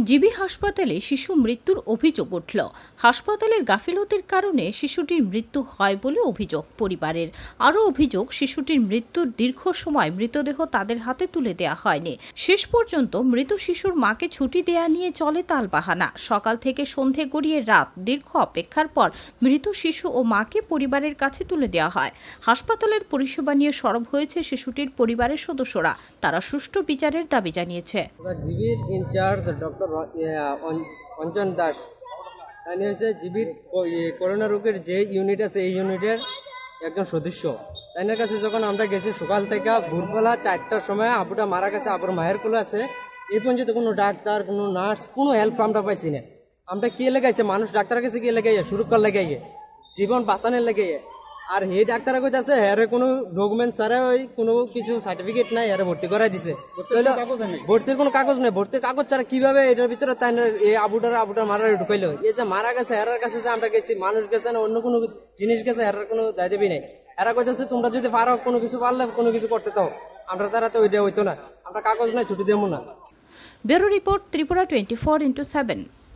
GB হাসপাতালে শিশু মৃত্যুর অভিযোগ উঠল। হাসপাতালের গাফিলতির কারণে শিশুটির মৃত্যু হয় বলে অভিযোগ পরিবারের। আরও অভিযোগ, শিশুটির মৃত্যুর দীর্ঘ সময় মৃতদেহ তাদের হাতে তুলে দেওয়া হয়নি। শেষ পর্যন্ত মৃত শিশুর মাকে ছুটি দেয়া নিয়ে চলে তালবাহানা। সকাল থেকে সন্ধে গড়িয়ে রাত, দীর্ঘ অপেক্ষার পর মৃত শিশু ও মাকে পরিবারের কাছে তুলে দেওয়া হয়। হাসপাতালের পরিষেবা নিয়ে সরব হয়েছে শিশুটির পরিবারের সদস্যরা। তারা সুষ্ঠু বিচারের দাবি জানিয়েছে। জিবির ইনচার্জ ডক্টর অঞ্জন দাস তিনি হচ্ছে জিবির করোনা রোগের যে ইউনিট আছে এই ইউনিটের একজন সদস্য। তাইনের কাছে যখন আমরা গেছি সকাল থেকে ভোরবেলা 4টার সময় আপুটা মারা গেছে, আপুর মায়ের কোলে আছে, এই পর্যন্ত কোনো ডাক্তার, কোনো নার্স, কোনো হেল্প আমরা পাইছি না। আমরা কে লেগাইছে, মানুষ ডাক্তারের কাছে কে লেগাইয়ে সুরক্ষার লেগাইয়ে, জীবন বাঁচানোর লেগাইয়ে। আর হে ডাক্তারের কাছে আছে হ্যারে কোনো ডকুমেন্ট ছাড়া ওই কোনো কিছু সার্টিফিকেট নাই, হ্যারে ভর্তি করাই দিছে। ভর্তির কোনো কাগজ নেই, ভর্তির কাগজ ছাড়া কিভাবে এটার ভিতরে তাই এই আবুটার মারা ঢুকাইলো। এই যে মারা গেছে হেরার কাছে যে আমরা গেছি, মানুষ গেছে না অন্য কোনো জিনিস গেছে, হেরার কোনো দায় দেবী নেই। এরা কইতেছে তোমরা যদি পারো কোনো কিছু পারলে কোনো কিছু করতে দাও, আমরা তারা তো ওইটা হইতো না, আমরা কাগজ নাই ছুটি দেবো না। Bureau report, Tripura 24x7।